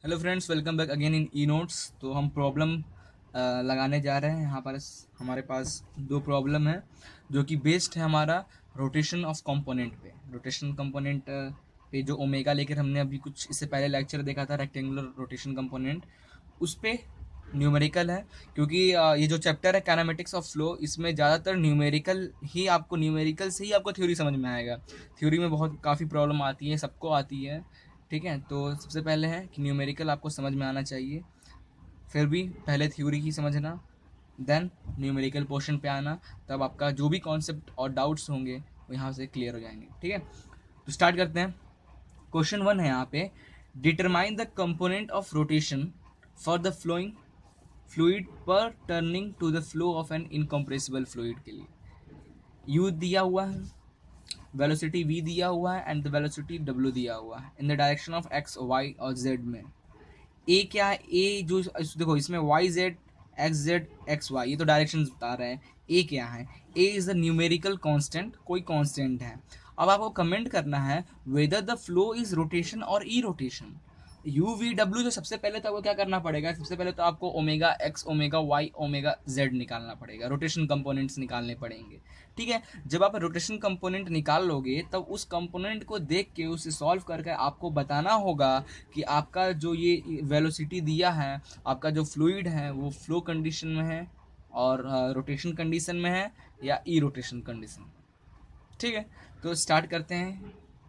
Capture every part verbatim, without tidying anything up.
Hello friends, welcome back again in E notes. तो हम problem लगाने जा रहे हैं। यहाँ पर हमारे पास दो प्रॉब्लम है जो कि बेस्ड है हमारा रोटेशन ऑफ कंपोनेंट पे। रोटेशन कंपोनेंट पे जो ओमेगा लेकर हमने अभी कुछ इससे पहले लेक्चर देखा था, रेक्टेंगुलर रोटेशन कंपोनेंट, उस पे न्यूमेरिकल है। क्योंकि अ, ये जो चैप्टर है काइनेमेटिक्स ऑफ फ्लो, इसमें ज़्यादातर न्यूमेरिकल ही आपको न्यूमेरिकल से ही आपको थ्योरी समझ में आएगा। थ्योरी में बहुत काफ़ी प्रॉब्लम आती है, सबको आती है। ठीक है, तो सबसे पहले है कि न्यूमेरिकल आपको समझ में आना चाहिए, फिर भी पहले थ्योरी ही समझना, देन न्यूमेरिकल पोर्शन पे आना, तब आपका जो भी कॉन्सेप्ट और डाउट्स होंगे वो यहाँ से क्लियर हो जाएंगे। ठीक है, तो स्टार्ट करते हैं। क्वेश्चन वन है यहाँ पे, determine the component of rotation for the flowing fluid pertaining to the flow of an incompressible fluid के लिए यू दिया हुआ है, वेलोसिटी v दिया हुआ है एंड द वेलोसिटी w दिया हुआ है in the direction of x y और z में। a क्या है? a जो देखो इसमें y z x z x y, ये तो डायरेक्शन बता रहे हैं। a क्या है? a is the numerical constant, कोई कांस्टेंट है। अब आपको कमेंट करना है whether the flow is rotation और ई रोटेशन। यू वी डब्ल्यू जो सबसे पहले तो आपको क्या करना पड़ेगा, सबसे पहले तो आपको omega x, omega y, omega z निकालना पड़ेगा, रोटेशन कंपोनेंट्स निकालने पड़ेंगे। ठीक है, जब आप रोटेशन कंपोनेंट निकाल लोगे तब उस कंपोनेंट को देख के उसे सॉल्व करके आपको बताना होगा कि आपका जो ये वेलोसिटी दिया है, आपका जो फ्लूइड है वो फ्लो कंडीशन में है और रोटेशन कंडीशन में है या ई रोटेशन कंडीशन। ठीक है, तो स्टार्ट करते हैं।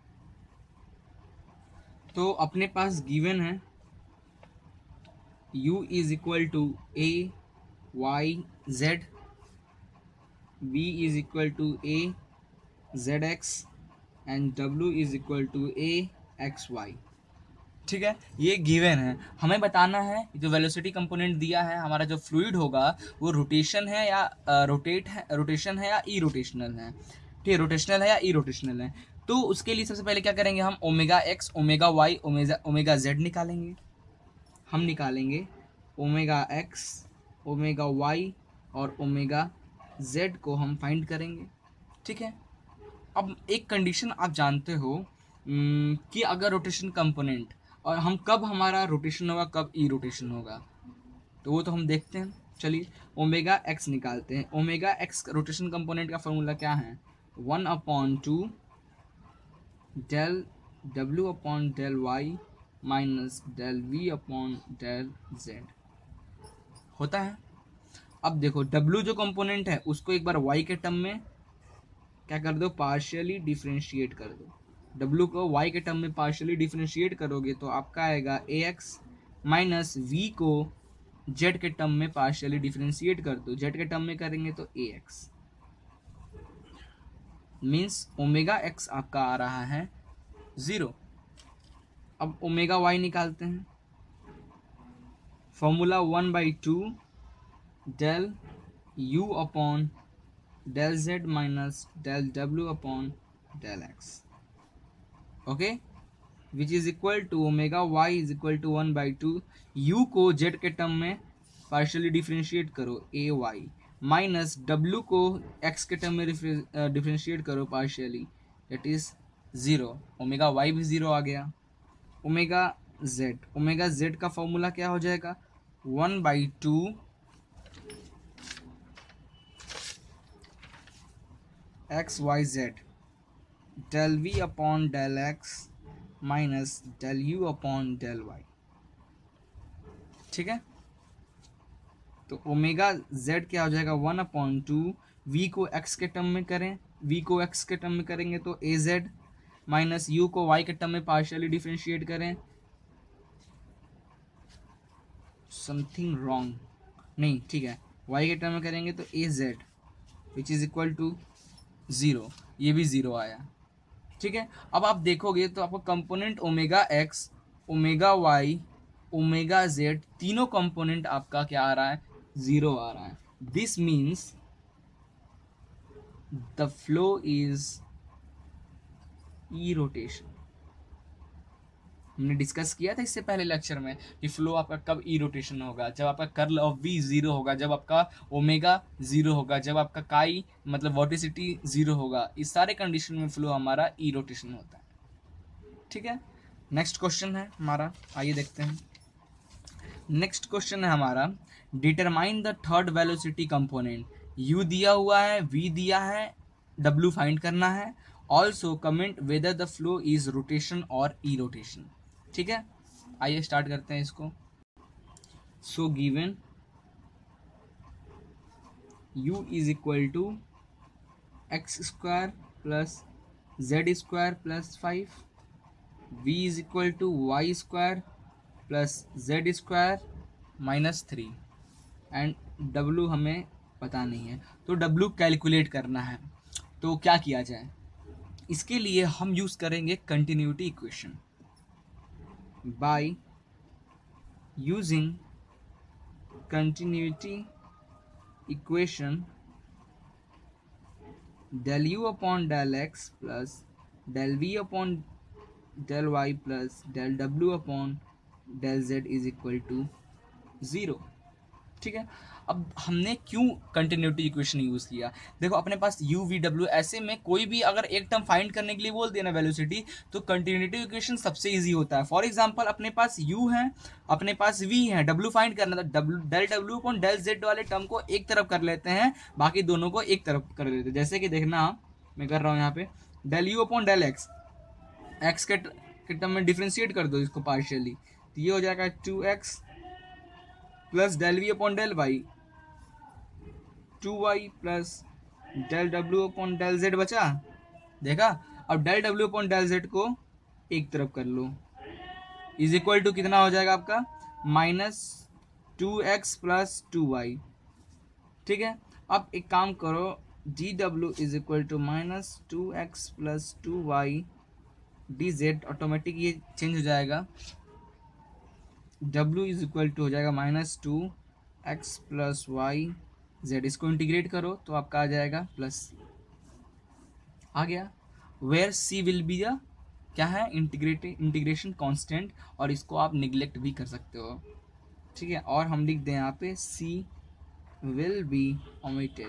तो अपने पास गिवन है u is equal to a y z, v is equal to a z x and w is equal to a x y. ठीक है, ये गिवन है। हमें बताना है जो वेलोसिटी कंपोनेंट दिया है, हमारा जो फ्लूइड होगा वो रोटेशन है या रोटेट है, रोटेशन है या ई रोटेशनल है। ठीक है, रोटेशनल है या ई रोटेशनल है। तो उसके लिए सबसे पहले क्या करेंगे, हम omega x, omega y, omega omega z निकालेंगे। हम निकालेंगे ओमेगा एक्स, ओमेगा वाई और ओमेगा जेड को हम फाइंड करेंगे। ठीक है, अब एक कंडीशन आप जानते हो उम, कि अगर रोटेशन कंपोनेंट, और हम कब हमारा रोटेशन होगा कब ई रोटेशन होगा, तो वो तो हम देखते हैं। चलिए ओमेगा एक्स निकालते हैं। ओमेगा एक्स रोटेशन कंपोनेंट का फॉर्मूला क्या है? वन अपॉन टू डेल डब्ल्यू upon del y minus del v upon del z होता है। अब देखो W जो कंपोनेंट है उसको एक बार y के टर्म में क्या कर दो, पार्शियली डिफरेंशिएट कर दो। W को y के टर्म में पार्शियली डिफरेंशिएट करोगे तो आपका आएगा ए एक्स माइनस v को z के टर्म में पार्शियली डिफरेंशिएट कर दो, z के टर्म में करेंगे तो a x, means omega x आपका आ रहा है ज़ीरो। अब ओमेगा y निकालते हैं। Formula one by two del u upon del z minus del w upon del x, okay, which is equal to omega y is equal to one by two, u को z के term में partially differentiate करो a y minus w को x के term में differentiate करो partially, that is zero. Omega y भी zero आ गया। ओमेगा z, ओमेगा z का फॉर्मूला क्या हो जाएगा, one by two x y z del v upon del x minus del u upon del y. ठीक है, तो ओमेगा जेड क्या हो जाएगा, वन अपॉन टू, वी को एक्स के टर्म में करें, वी को एक्स के टर्म में करेंगे तो ए जेड माइनस यू को वाई के टर्म में पार्शियली डिफरेंशिएट करें, समथिंग रॉन्ग, नहीं ठीक है, वाई के टर्म में करेंगे तो a z which is equal to zero, ये भी ज़ीरो आया। ठीक है, अब आप देखोगे तो आपको component omega x, omega y, omega z, तीनों कंपोनेंट आपका क्या आ रहा है, ज़ीरो आ रहा है। This means the flow is irrotation. हमने डिस्कस किया था इससे पहले लेक्चर में कि फ्लो आपका कब ई रोटेशन होगा, जब आपका कर्ल ऑफ वी जीरो होगा, जब आपका ओमेगा जीरो होगा, जब आपका काई मतलब वोर्टिसिटी जीरो होगा। इस सारे कंडीशन में फ्लो हमारा ई रोटेशन होता है। ठीक है, नेक्स्ट क्वेश्चन है हमारा, आइए देखते हैं। नेक्स्ट क्वेश्चन है हमारा, determine the third velocity component. u दिया हुआ है, v दिया है, w फाइंड करना है। Also comment whether the flow is rotation और ई रोटेशन। ठीक है, आइए स्टार्ट करते हैं इसको। So given u is equal to x square plus z square plus five, v is equal to y square plus z square minus three, and w हमें पता नहीं है, तो w कैलकुलेट करना है। तो क्या किया जाए, इसके लिए हम यूज़ करेंगे continuity equation. By using continuity equation, del u अपॉन del x plus del v अपॉन del y plus del w अपॉन del z is equal to zero. ठीक है, अब हमने क्यों कंटिन्यूटी इक्वेशन यूज़ किया, देखो अपने पास u v w, ऐसे में कोई भी अगर एक टर्म फाइंड करने के लिए बोल दिया ना वेलोसिटी, तो कंटिन्यूटी इक्वेशन सबसे इजी होता है। फॉर एग्जांपल अपने पास u है, अपने पास v है, w फाइंड करना था, w del w upon del z वाले टर्म को एक तरफ कर लेते हैं, बाकी दोनों को एक तरफ कर लेते हैं। जैसे कि देखना मैं कर रहा हूँ यहाँ पे, del u upon del x, x के टर्म में डिफ्रेंशिएट कर दो इसको पार्शियली, तो ये हो जाएगा two x plus del v upon del y, two y plus del डब्ल्यू अपॉन डेल जेड बचा। देखा, अब डेल डब्ल्यू अपॉन डेल जेड को एक तरफ कर लो, इज इक्वल टू कितना हो जाएगा आपका, minus two x plus two y. ठीक है, अब एक काम करो, डी डब्ल्यू is equal to minus two x plus two y d z, automatic ये चेंज हो जाएगा, w इज इक्वल टू हो जाएगा minus two x plus y z. इसको इंटीग्रेट करो तो आपका आ जाएगा प्लस आ गया, where c will be the क्या है, इंटीग्रेट इंटीग्रेशन कांस्टेंट, और इसको आप निगलेक्ट भी कर सकते हो। ठीक है, और हम लिख दें यहाँ पे c will be omitted,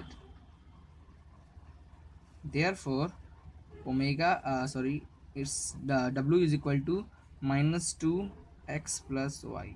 therefore omega sorry it's w is equal to minus two x plus y.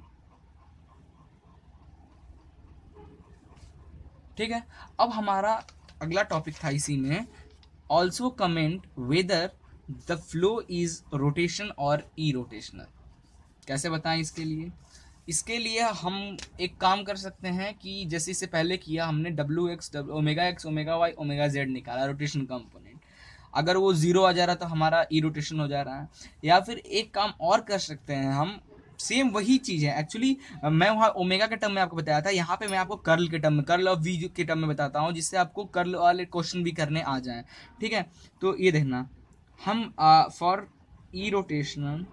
ठीक है, अब हमारा अगला टॉपिक था इसी में, also comment whether the flow is rotation और ई रोटेशनल। कैसे बताएं इसके लिए, इसके लिए हम एक काम कर सकते हैं कि जैसे इससे पहले किया हमने डब्ल्यू x omega x omega y omega z निकाला रोटेशन कंपोनेंट, अगर वो जीरो आ जा रहा तो हमारा ई रोटेशन हो जा रहा है। या फिर एक काम और कर सकते हैं हम, सेम वही चीज़ है एक्चुअली, मैं वहाँ ओमेगा के टर्म में आपको बताया था, यहाँ पे मैं आपको कर्ल के टर्म में, कर्ल ऑफ वी के टर्म में बताता हूँ, जिससे आपको कर्ल वाले क्वेश्चन भी करने आ जाएं। ठीक है, तो ये देखना, हम फॉर ई रोटेशनल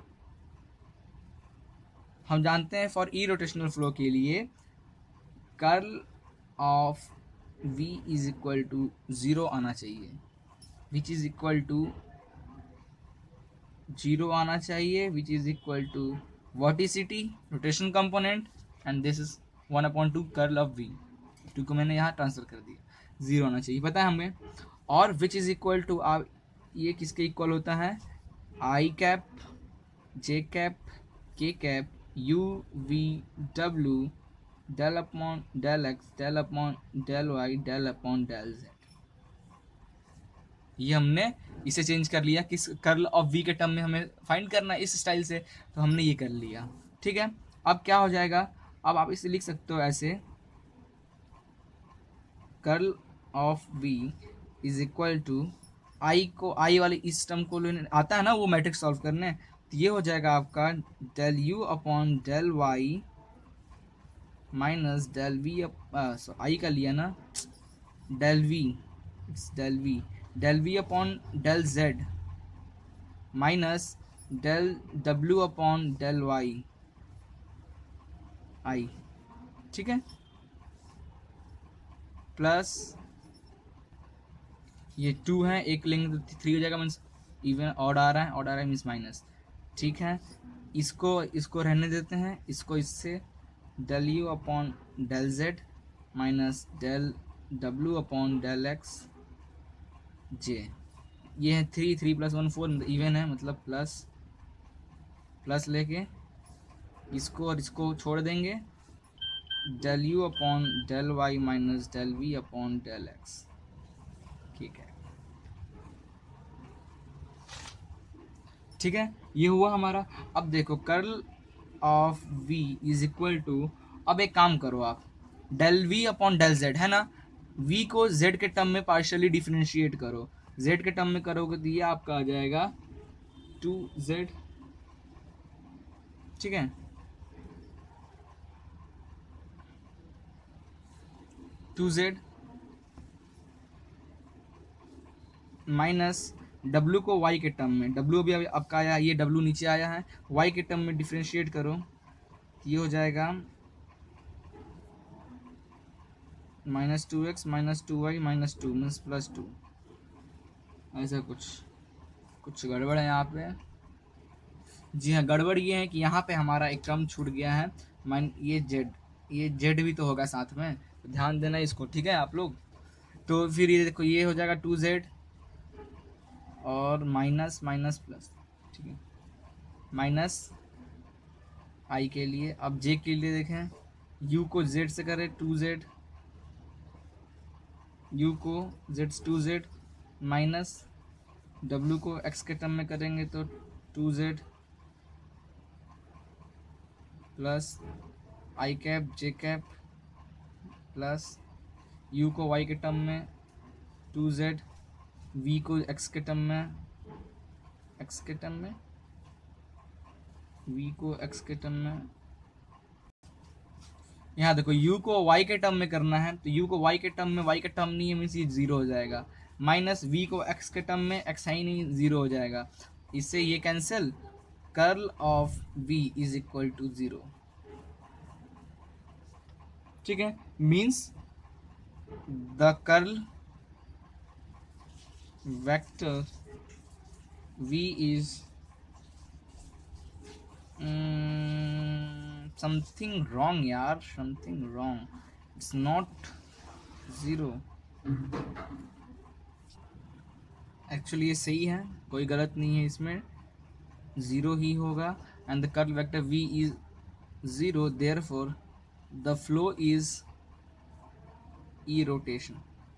हम जानते हैं फॉर ई रोटेशनल फ्लो के लिए curl of v is equal to zero आना चाहिए, which is equal to zero आना चाहिए, which is equal to vorticity rotation component, and this is one upon two curl of v, two को मैंने यहाँ transfer कर दिया, जीरो आना चाहिए पता है हमें। और विच इज इक्वल टू, आप ये किसके इक्वल होता है, i cap J cap k cap u v डब्ल्यू del upon del x del upon del y del upon del z. ये हमने इसे चेंज कर लिया, किस कर्ल ऑफ वी के टर्म में हमें फाइंड करना है इस स्टाइल से, तो हमने ये कर लिया। ठीक है, अब क्या हो जाएगा, अब आप इसे लिख सकते हो ऐसे, curl of v is equal to i को, आई वाले इस टर्म को लेने आता है ना वो मैट्रिक्स सॉल्व करने, तो ये हो जाएगा आपका del u upon del y minus del v, i का लिया ना, del v, it's del v, del v upon del z minus del डब्ल्यू अपॉन डेल वाई आई। ठीक है, प्लस ये टू है, एक लेंगे तो थ्री हो जाएगा, मीन्स इवन ऑड आ रहा है, ऑड आ रहा है मीन्स माइनस। ठीक है, इसको इसको रहने देते हैं, इसको इससे del u upon del z minus del डब्ल्यू अपॉन डेल एक्स जे, ये है three, three plus one four even है, मतलब प्लस प्लस लेके इसको और इसको छोड़ देंगे, del u upon del y minus del v upon del x. ठीक है, ठीक है, ये हुआ हमारा। अब देखो curl of v is equal to, अब एक काम करो आप, del v upon del z है ना, v को z के टर्म में पार्शियली डिफरेंशिएट करो, z के टर्म में करोगे तो ये आपका आ जाएगा टू जेड। ठीक है, टू जेड माइनस w को y के टर्म में, w भी आपका आया, ये w नीचे आया है, y के टर्म में डिफरेंशिएट करो, ये हो जाएगा minus two x minus two y minus two means plus two. ऐसा कुछ कुछ गड़बड़ है यहाँ पे। जी हाँ, गड़बड़ ये है कि यहाँ पे हमारा एक टर्म छूट गया है, माइन ये जेड, ये जेड भी तो होगा साथ में, तो ध्यान देना इसको, ठीक है आप लोग। तो फिर ये देखो, ये हो जाएगा टू जेड और माइनस माइनस प्लस, ठीक है, माइनस आई के लिए। अब जे के लिए देखें, यू को जेड से करें टू जेड, यू को Z two Z minus W को एक्स के टर्म में करेंगे तो two Z plus I cap J cap plus U को वाई के टर्म में टू जेड, वी को एक्स के टर्म में, एक्स के टर्म में वी को एक्स के टर्म में। यहाँ देखो u को y के टर्म में करना है, तो u को y के टर्म में, y के टर्म नहीं है मीन्स ये जीरो हो जाएगा, माइनस v को x के टर्म में, x है ही नहीं, जीरो हो जाएगा, इससे ये cancel, curl of v is equal to zero. ठीक है, means the curl vector v is something wrong यार, something wrong, it's not zero. Actually ये सही है, कोई गलत नहीं है इसमें, ज़ीरो ही होगा। And the curl vector v is zero, therefore the flow is irrotation.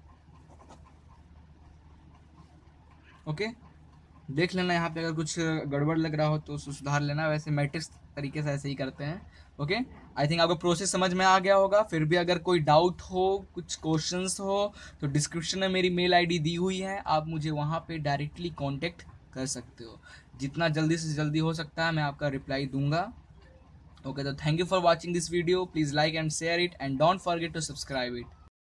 Okay, देख लेना यहाँ पे अगर कुछ गड़बड़ लग रहा हो तो सुधार लेना, वैसे मैट्रिक्स तरीके से ऐसे ही करते हैं। ओके, आई थिंक आपको प्रोसेस समझ में आ गया होगा। फिर भी अगर कोई डाउट हो, कुछ क्वेश्चंस हो, तो डिस्क्रिप्शन में मेरी मेल आईडी दी हुई है, आप मुझे वहाँ पे डायरेक्टली कांटेक्ट कर सकते हो। जितना जल्दी से जल्दी हो सकता है मैं आपका रिप्लाई दूंगा। ओके, तो thank you for watching this video, please like and share it and don't forget to subscribe it.